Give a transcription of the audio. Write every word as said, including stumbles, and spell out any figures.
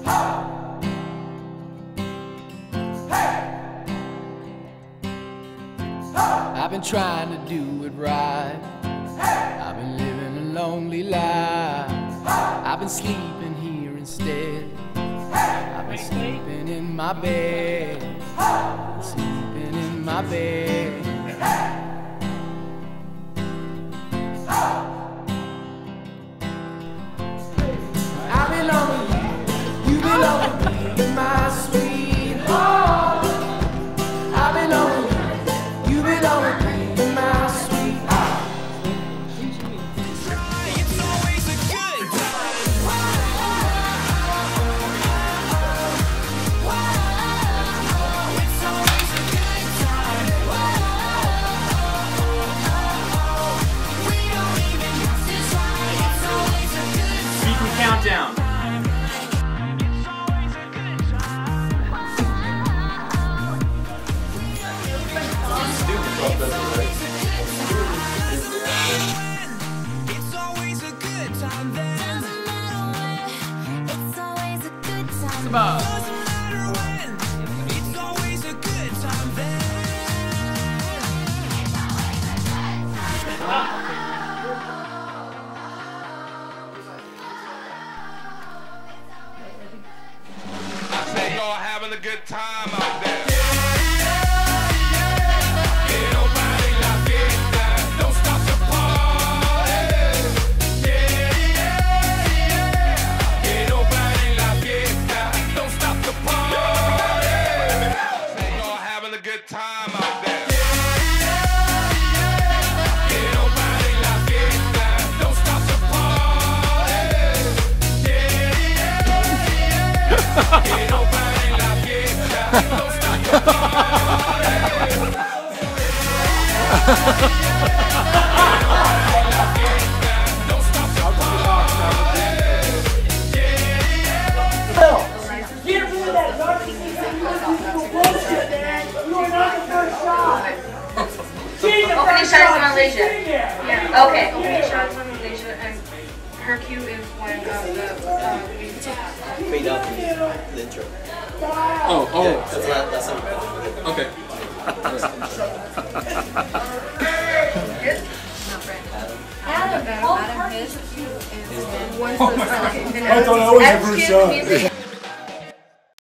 I've been trying to do it right. I've been living a lonely life. I've been sleeping here instead. I've been sleeping in my bed. Sleeping in my bed. I belong with you. You belong with me, my sweetheart. I belong with you. You belong with me, my sweetheart. It's always a good time. It's always a good time. We don't even have to try. It's always a good time. Speaking countdown. It's always a good time then. Doesn't matter when, it's always a good time. About. Doesn't matter when. It's always a good time then. I say y'all having a good time out there. Time out there. Que no pare la fiesta, don't stop the party. Que no pare la fiesta, don't stop the party. Get rid of that narcissistic bullshit, man. You are not the first shot. She's the Opening first shot is shot. Malaysia. Yeah. Yeah. Okay. Opening shot is Malaysia, and her cue is when uh, the uh, we took. Fade out the intro. Oh, oh. Yeah, that's not, that's not Okay. Adam, Adam, his cue is once I thought I was the first shot.